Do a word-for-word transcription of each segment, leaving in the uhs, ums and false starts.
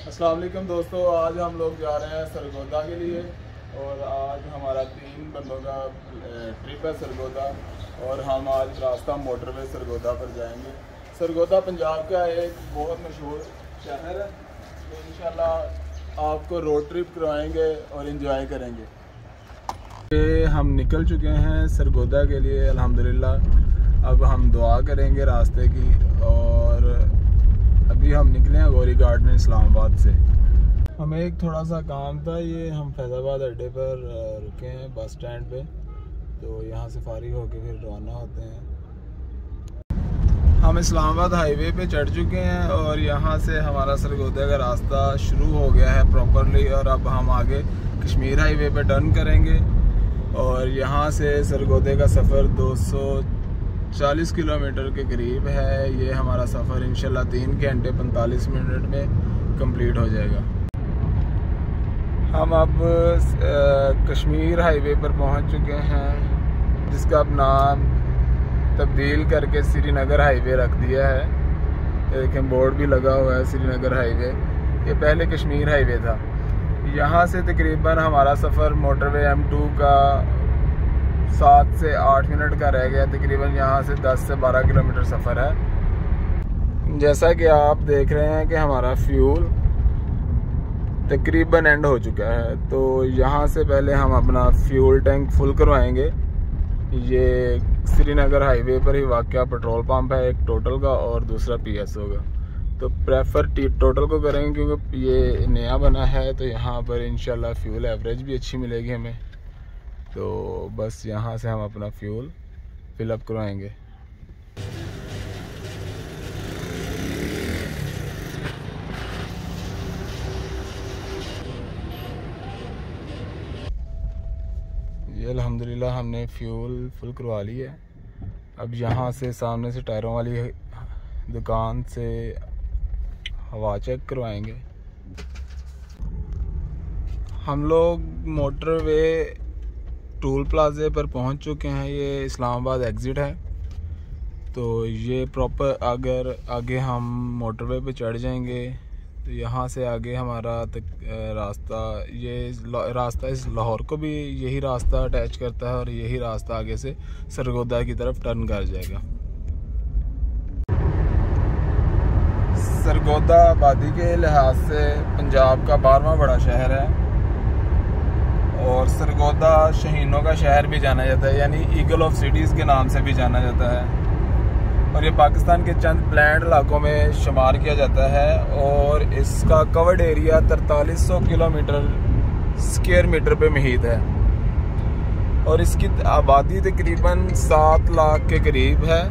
अस्सलाम वालेकुम दोस्तों, आज हम लोग जा रहे हैं सरगोदा के लिए और आज हमारा तीन बंदों का ट्रिप है सरगोदा। और हम आज रास्ता मोटरवे सरगोदा पर जाएंगे। सरगोदा पंजाब का एक बहुत मशहूर शहर है, तो इंशाल्लाह आपको रोड ट्रिप करवाएंगे और इन्जॉय करेंगे। हम निकल चुके हैं सरगोदा के लिए अल्हम्दुलिल्लाह। अब हम दुआ करेंगे रास्ते की। और अभी हम निकले हैं गौरी गार्डन इस्लामाबाद से। हमें एक थोड़ा सा काम था, ये हम फैज़ाबाद अड्डे पर रुके हैं बस स्टैंड पे, तो यहाँ से फारिग होकर फिर रवाना होते हैं। हम इस्लामाबाद हाईवे पे चढ़ चुके हैं और यहाँ से हमारा सरगोदा का रास्ता शुरू हो गया है प्रॉपरली। और अब हम आगे कश्मीर हाईवे पे टर्न करेंगे और यहाँ से सरगोदे का सफ़र दो सौ चालीस किलोमीटर के करीब है। ये हमारा सफ़र इंशाल्लाह तीन घंटे पैंतालीस मिनट में कंप्लीट हो जाएगा। हम अब कश्मीर हाईवे पर पहुंच चुके हैं, जिसका अब नाम तब्दील करके श्रीनगर हाईवे रख दिया है। देखें बोर्ड भी लगा हुआ है श्रीनगर हाईवे। ये पहले कश्मीर हाईवे था। यहाँ से तकरीबन हमारा सफ़र मोटरवे एम टू का सात से आठ मिनट का रह गया। तकरीबन यहाँ से दस से बारह किलोमीटर सफ़र है। जैसा कि आप देख रहे हैं कि हमारा फ्यूल तकरीबन एंड हो चुका है, तो यहाँ से पहले हम अपना फ्यूल टैंक फुल करवाएंगे। ये श्रीनगर हाईवे पर ही वाक़या पेट्रोल पंप है, एक टोटल का और दूसरा पी एस ओ का। तो प्रेफर टोटल को करेंगे क्योंकि ये नया बना है, तो यहाँ पर इंशाल्लाह फ्यूल एवरेज भी अच्छी मिलेगी हमें। तो बस यहाँ से हम अपना फ्यूल फिलअप करवाएंगे। ये अल्हम्दुलिल्लाह हमने फ्यूल फुल करवा ली है। अब यहाँ से सामने से टायरों वाली दुकान से हवा चेक करवाएंगे। हम लोग मोटरवे टोल प्लाजे पर पहुंच चुके हैं। ये इस्लामाबाद एग्ज़िट है, तो ये प्रॉपर अगर आगे हम मोटरवे पे चढ़ जाएंगे तो यहाँ से आगे हमारा तक रास्ता, ये रास्ता इस लाहौर को भी यही रास्ता अटैच करता है और यही रास्ता आगे से सरगोदा की तरफ टर्न कर जाएगा। सरगोदा आबादी के लिहाज से पंजाब का बारहवां बड़ा शहर है और सरगोदा शहीनों का शहर भी जाना जाता है, यानी ईगल ऑफ सिटीज़ के नाम से भी जाना जाता है। और ये पाकिस्तान के चंद प्लैंड इलाकों में शुमार किया जाता है और इसका कवर्ड एरिया तरतालीस सौ किलोमीटर स्क्वायर मीटर पे मुहित है और इसकी आबादी तकरीबन सात लाख के करीब है।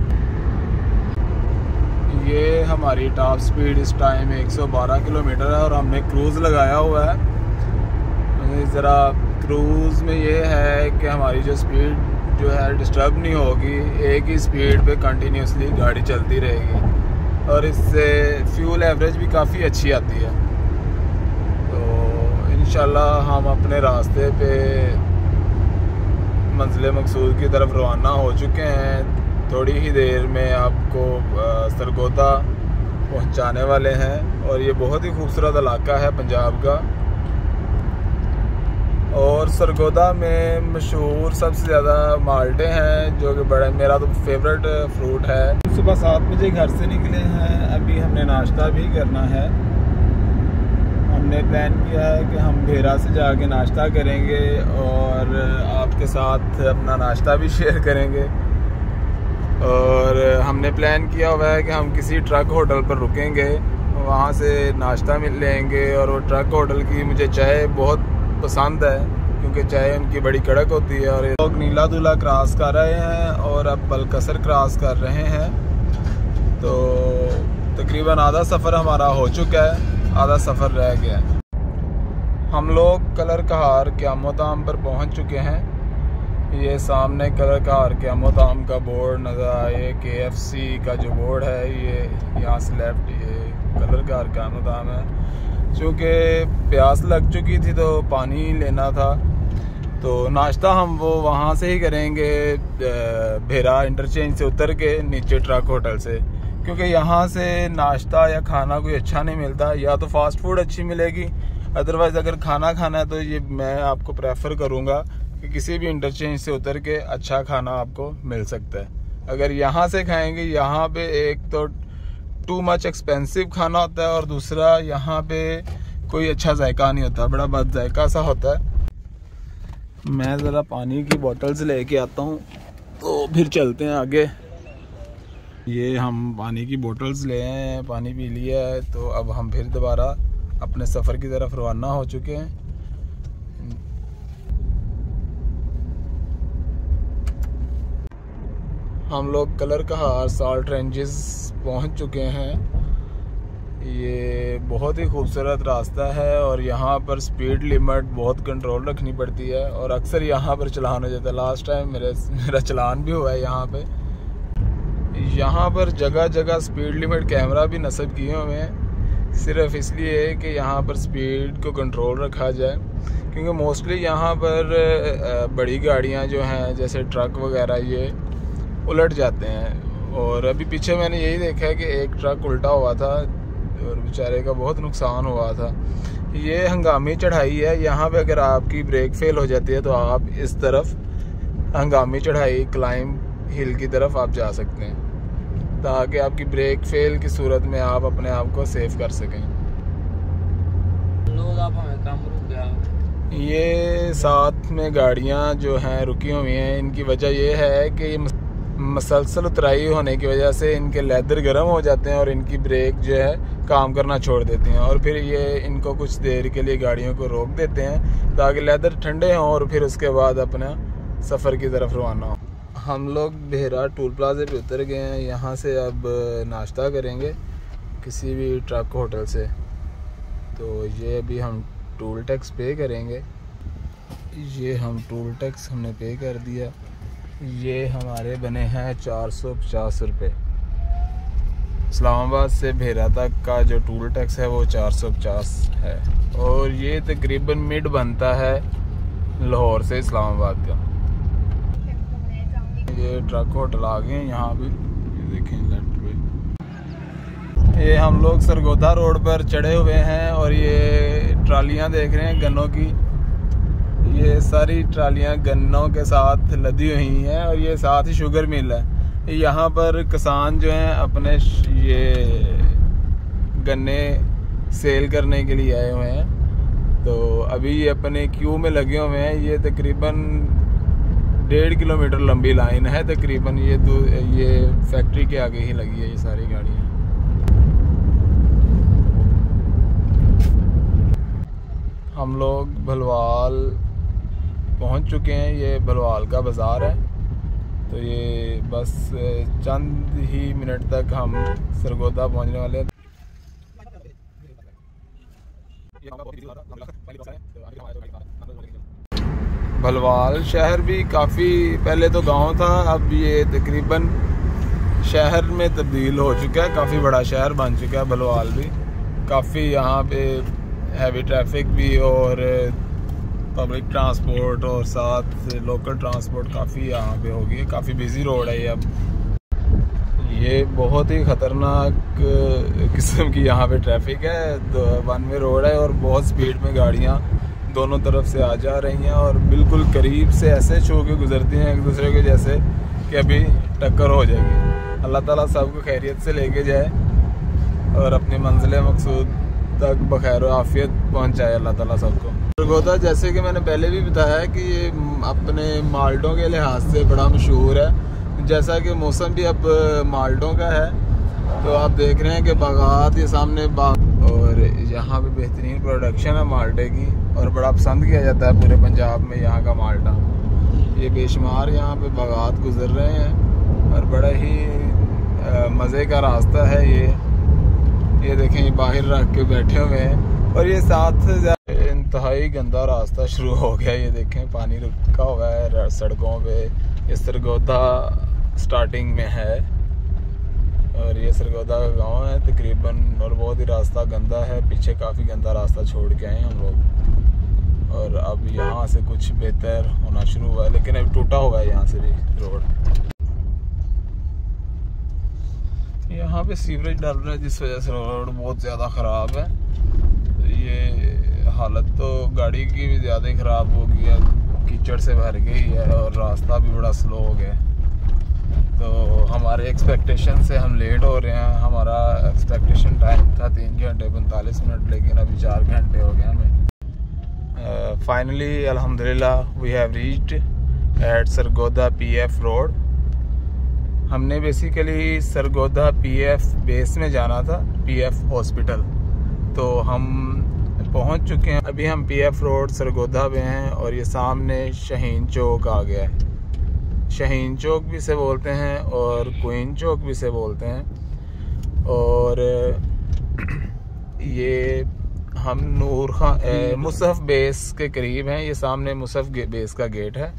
ये हमारी टॉप स्पीड इस टाइम एक सौ बारह किलोमीटर है और हमने क्रूज़ लगाया हुआ है। ज़रा क्रूज़ में ये है कि हमारी जो स्पीड जो है डिस्टर्ब नहीं होगी, एक ही स्पीड पे कंटिन्यूसली गाड़ी चलती रहेगी और इससे फ्यूल एवरेज भी काफ़ी अच्छी आती है। तो इंशाल्लाह हम अपने रास्ते पे मंजिल मकसूद की तरफ रवाना हो चुके हैं। थोड़ी ही देर में आपको सरगोदा पहुंचाने वाले हैं और ये बहुत ही खूबसूरत इलाका है पंजाब का। और सरगोदा में मशहूर सबसे ज़्यादा माल्टे हैं, जो कि बड़ा मेरा तो फेवरेट फ्रूट है। सुबह सात बजे घर से निकले हैं, अभी हमने नाश्ता भी करना है। हमने प्लान किया है कि हम भेरा से जाके नाश्ता करेंगे और आपके साथ अपना नाश्ता भी शेयर करेंगे। और हमने प्लान किया हुआ है कि हम किसी ट्रक होटल पर रुकेंगे, वहाँ से नाश्ता मिल लेंगे। और वो ट्रक होटल की मुझे चाय बहुत पसंद है क्योंकि चाय उनकी बड़ी कड़क होती है। और लोग नीला दूल्हा क्रॉस कर रहे हैं और अब बलकसर क्रॉस कर रहे हैं, तो तकरीबन आधा सफ़र हमारा हो चुका है, आधा सफ़र रह गया है। हम लोग कलर कहार क़यामोताम पर पहुंच चुके हैं। ये सामने कलर कहार क़यामोताम का बोर्ड नज़र आए, के एफ सी का जो बोर्ड है ये यहाँ से लेफ्ट, ये कलर कहार क़यामोताम है। चूँकि प्यास लग चुकी थी तो पानी लेना था, तो नाश्ता हम वो वहाँ से ही करेंगे भेरा इंटरचेंज से उतर के नीचे ट्रक होटल से, क्योंकि यहाँ से नाश्ता या खाना कोई अच्छा नहीं मिलता। या तो फास्ट फूड अच्छी मिलेगी, अदरवाइज़ अगर खाना खाना है तो ये मैं आपको प्रेफर करूँगा कि किसी भी इंटरचेंज से उतर के अच्छा खाना आपको मिल सकता है। अगर यहाँ से खाएंगे, यहाँ पे एक तो टू मच एक्सपेंसिव खाना होता है और दूसरा यहाँ पे कोई अच्छा जायका नहीं होता, बड़ा बद जायका सा होता है। मैं ज़रा पानी की बोतल्स लेके आता हूँ तो फिर चलते हैं आगे। ये हम पानी की बोतल्स ले आए हैं, पानी पी लिया है, तो अब हम फिर दोबारा अपने सफ़र की तरफ रवाना हो चुके हैं। हम लोग कलर कहार साल्ट रेंजेस पहुंच चुके हैं। ये बहुत ही खूबसूरत रास्ता है और यहाँ पर स्पीड लिमिट बहुत कंट्रोल रखनी पड़ती है और अक्सर यहाँ पर चलान हो जाता है। लास्ट टाइम मेरे मेरा चलान भी हुआ है यहाँ पे। यहाँ पर जगह जगह स्पीड लिमिट कैमरा भी नस्ब किए हुए हैं, सिर्फ इसलिए कि यहाँ पर स्पीड को कंट्रोल रखा जाए, क्योंकि मोस्टली यहाँ पर बड़ी गाड़ियाँ जो हैं जैसे ट्रक वगैरह ये उलट जाते हैं। और अभी पीछे मैंने यही देखा है कि एक ट्रक उल्टा हुआ था और बेचारे का बहुत नुकसान हुआ था। ये हंगामी चढ़ाई है, यहाँ पे अगर आपकी ब्रेक फेल हो जाती है तो आप इस तरफ हंगामी चढ़ाई क्लाइंब हिल की तरफ आप जा सकते हैं, ताकि आपकी ब्रेक फेल की सूरत में आप अपने आप को सेव कर सकें। लोग आप हमें काम रुक गया। ये साथ में गाड़ियाँ जो हैं रुकी हुई हैं, इनकी वजह ये है कि मसलसल उतराई होने की वजह से इनके लेदर गर्म हो जाते हैं और इनकी ब्रेक जो है काम करना छोड़ देती हैं और फिर ये इनको कुछ देर के लिए गाड़ियों को रोक देते हैं ताकि लेदर ठंडे हों और फिर उसके बाद अपना सफ़र की तरफ रवाना हो। हम लोग बेहरा टूल प्लाजे पे उतर गए हैं। यहाँ से अब नाश्ता करेंगे किसी भी ट्रक होटल से। तो ये अभी हम टूल टैक्स पे करेंगे। ये हम टूल टैक्स हमने पे कर दिया। ये हमारे बने हैं चार सौ पचास रुपये। इस्लामाबाद से भेरा तक का जो टूल टैक्स है वो चार सौ पचास है और ये तकरीबन मिड बनता है लाहौर से इस्लामाबाद का। ये ट्रक होटल आ गए हैं यहाँ पे, ये देखें लेफ्ट पे। ये हम लोग सरगोदा रोड पर चढ़े हुए हैं और ये ट्रालियाँ देख रहे हैं गन्नों की। ये सारी ट्रालियाँ गन्नों के साथ लदी हुई हैं और ये साथ ही शुगर मिल है। यहाँ पर किसान जो हैं अपने ये गन्ने सेल करने के लिए आए हुए हैं, तो अभी ये अपने क्यू में लगे हुए हैं। ये तकरीबन डेढ़ किलोमीटर लंबी लाइन है तकरीबन। ये दो ये फैक्ट्री के आगे ही लगी है ये सारी गाड़ियाँ। हम लोग भलवाल पहुंच चुके हैं। ये भलवाल का बाज़ार है, तो ये बस चंद ही मिनट तक हम सरगोदा पहुंचने वाले हैं। भलवाल शहर भी काफ़ी पहले तो गांव था, अब ये तकरीबन शहर में तब्दील हो चुका है, काफ़ी बड़ा शहर बन चुका है भलवाल भी। काफ़ी यहाँ पे हैवी ट्रैफिक भी और पब्लिक ट्रांसपोर्ट और साथ लोकल ट्रांसपोर्ट काफ़ी यहाँ पे हो गई है। काफ़ी बिजी रोड है ये। अब ये बहुत ही ख़तरनाक किस्म की यहाँ पे ट्रैफिक है। तो वन वे रोड है और बहुत स्पीड में गाड़ियाँ दोनों तरफ से आ जा रही हैं और बिल्कुल करीब से ऐसे छू के गुजरती हैं एक दूसरे के जैसे कि अभी टक्कर हो जाएगी। अल्लाह ताला सबको खैरियत से लेके जाए और अपनी मंजिल मकसूद तक बखैर आफियत पहुँचाए अल्लाह ताला सबको। सरगोदा जैसे कि मैंने पहले भी बताया कि ये अपने माल्टों के लिहाज से बड़ा मशहूर है। जैसा कि मौसम भी अब माल्टों का है, तो आप देख रहे हैं कि बागात ये सामने बाग और यहाँ पे बेहतरीन प्रोडक्शन है माल्टे की और बड़ा पसंद किया जाता है पूरे पंजाब में यहाँ का माल्टा। ये बेशुमार यहाँ पे बागात गुजर रहे हैं और बड़ा ही मज़े का रास्ता है ये। ये देखें ये बाहर रख के बैठे हुए हैं और ये साथ से इंतहाई गंदा रास्ता शुरू हो गया। ये देखें पानी रुका हुआ है सड़कों पे। ये सरगोदा स्टार्टिंग में है और ये सरगोदा का गांव है तकरीबन और बहुत ही रास्ता गंदा है। पीछे काफ़ी गंदा रास्ता छोड़ के आए हम लोग और अब यहाँ से कुछ बेहतर होना शुरू हुआ है, लेकिन अभी टूटा हुआ है यहाँ से भी रोड। ये यहाँ पे सीवरेज डाल रहा है जिस वजह से रोड बहुत ज़्यादा ख़राब है। तो ये हालत तो गाड़ी की भी ज़्यादा ही ख़राब हो गई है, कीचड़ से भर गई है और रास्ता भी बड़ा स्लो हो गया। तो हमारे एक्सपेक्टेशन से हम लेट हो रहे हैं। हमारा एक्सपेक्टेशन टाइम था तीन घंटे पैंतालीस मिनट, लेकिन अभी चार घंटे हो गए हमें। फाइनली अल्हम्दुलिल्लाह we have reached at Sargodha PF road. हमने बेसिकली सरगोदा पीएफ बेस में जाना था, पीएफ हॉस्पिटल। तो हम पहुंच चुके हैं। अभी हम पीएफ रोड सरगोदा में हैं और ये सामने शाहीन चौक आ गया है। शाहीन चौक भी से बोलते हैं और क्वीन चौक भी से बोलते हैं। और ये हम नूर खान मुसहफ बेस के करीब हैं। ये सामने मुसहफ बेस का गेट है।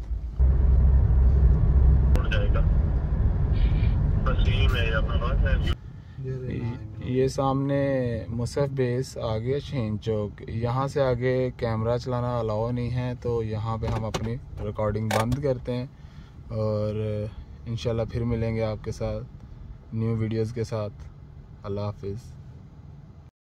ये सामने मुसहफ बेस आगे शाहीन चौक। यहाँ से आगे कैमरा चलाना अलाउ नहीं है, तो यहाँ पे हम अपनी रिकॉर्डिंग बंद करते हैं और इंशाल्लाह फिर मिलेंगे आपके साथ न्यू वीडियोस के साथ। अल्लाह हाफिज़।